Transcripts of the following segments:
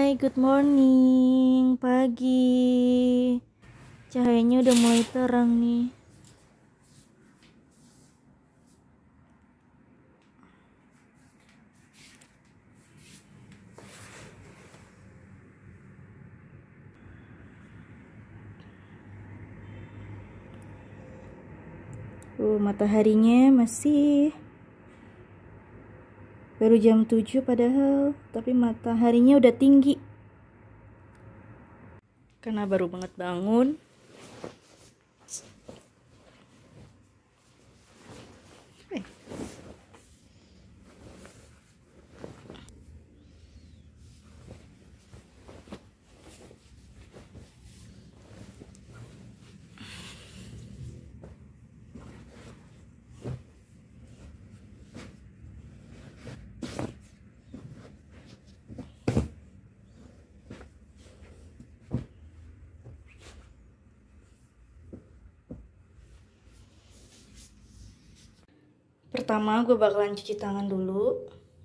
Hai, good morning, pagi. Cahayanya udah mulai terang nih. Mataharinya masih baru jam 7 padahal, tapi mataharinya udah tinggi. Karena baru banget bangun. Pertama, gue bakalan cuci tangan dulu.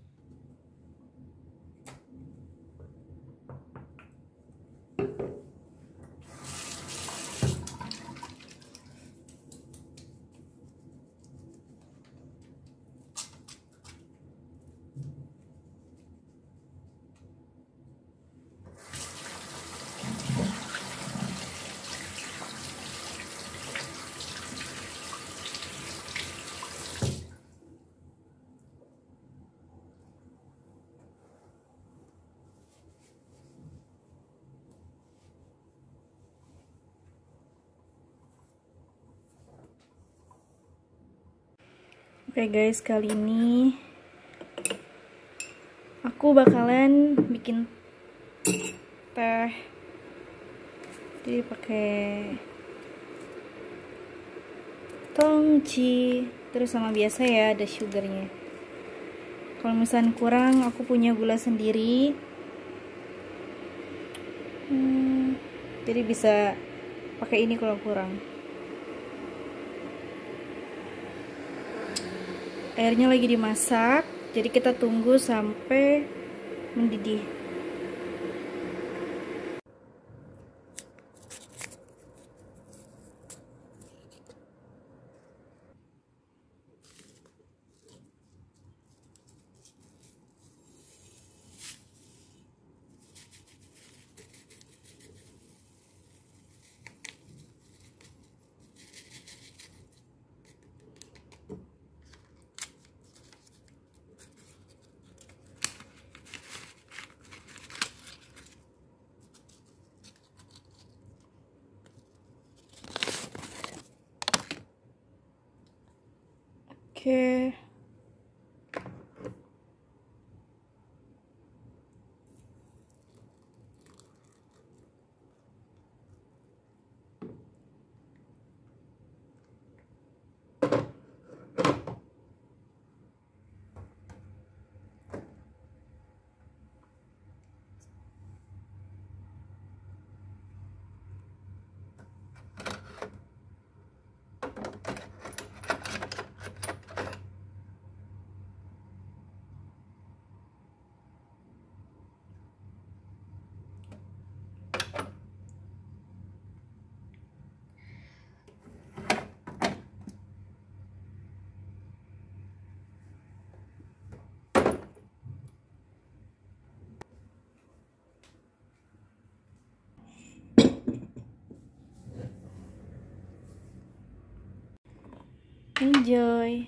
Oke guys, kali ini aku bakalan bikin teh. Jadi pakai tongci, terus sama biasa ya ada sugarnya. Kalau misalnya kurang, aku punya gula sendiri. Jadi bisa pakai ini kalau kurang. Airnya lagi dimasak, jadi kita tunggu sampai mendidih. Oke. Enjoy.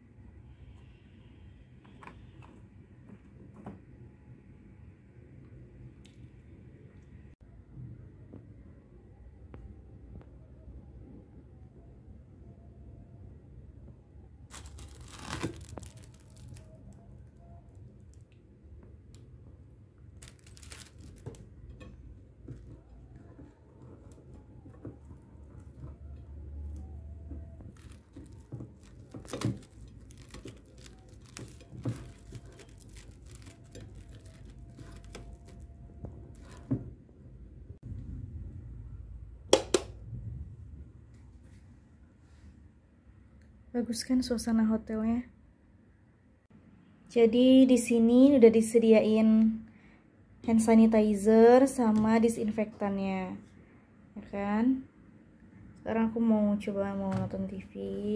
Bagus kan suasana hotelnya? Jadi di sini udah disediain hand sanitizer sama disinfektannya, ya kan. Sekarang aku mau coba nonton TV.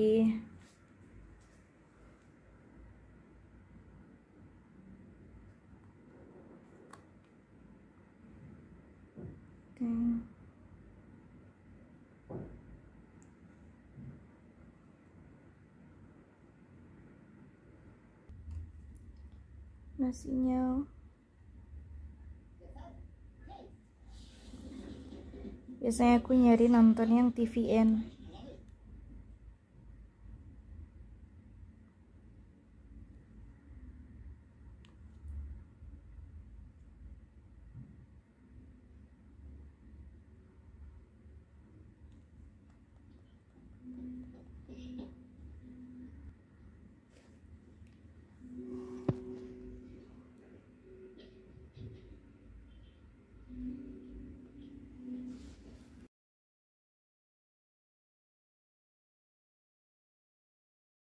Nasinya biasanya aku nyari nonton yang TVN.